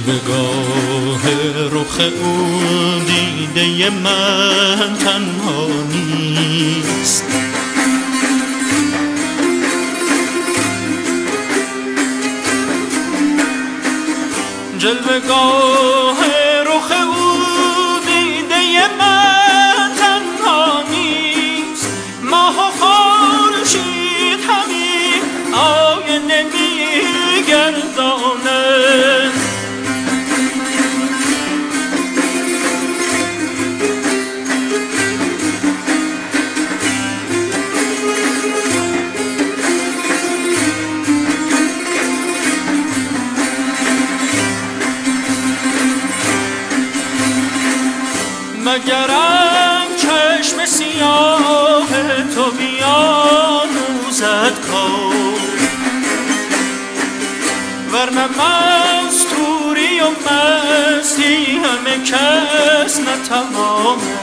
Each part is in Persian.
جلوه‌گاه رخ او دیده من تنها نیست. جلوه‌گاه رخ او دیده من تنها نیست. ماه و خورشید همین آینه می‌گرداند. مگرم چشم سیاه تو بیاموزد کار، ورنه مستوری و مستی همه کس نتواند.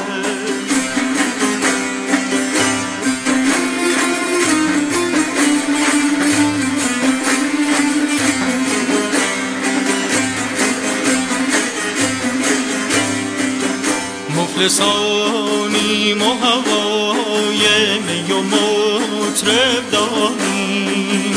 مفلسانیم و هوای می و مطرب داریم.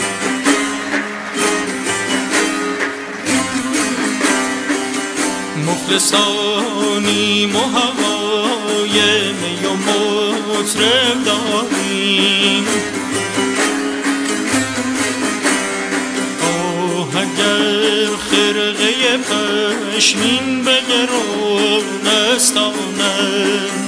مفلسانیم و هوای می و مطرب داریم. اگر خرقه پشمین به گرون استانند،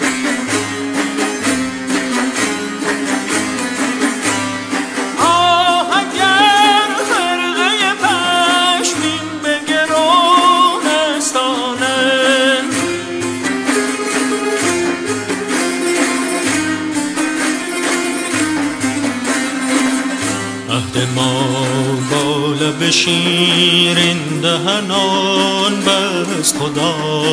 اگر خرقه پشمین به گرون استانند، عهد ما با لب شیرین دهنان بست خدا.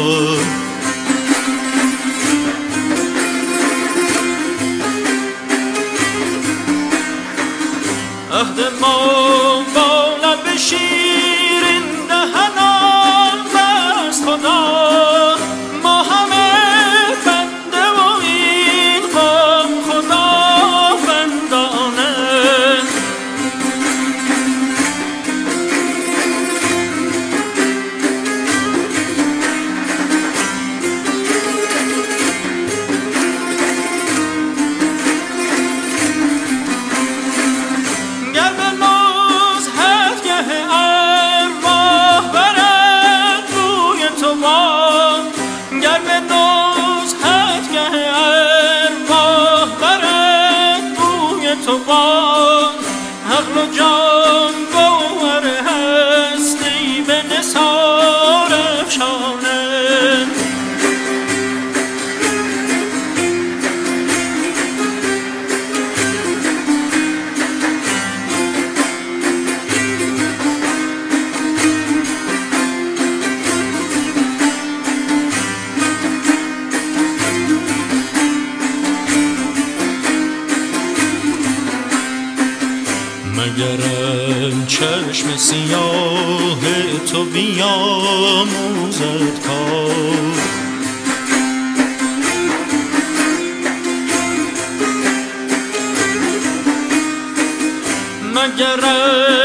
عهد ما با لب شیرین دهنان بست خدا. ما همه بنده و این قوم خداوندانه. گر به نزهتگه ارواح برد روی تو باد، گر به نزهتگه ارواح برد روی تو باد، عقل و جان گوهر هستی به نثار افشانند. مگرم چشم سیاه تو بیاموزد کار، مگرم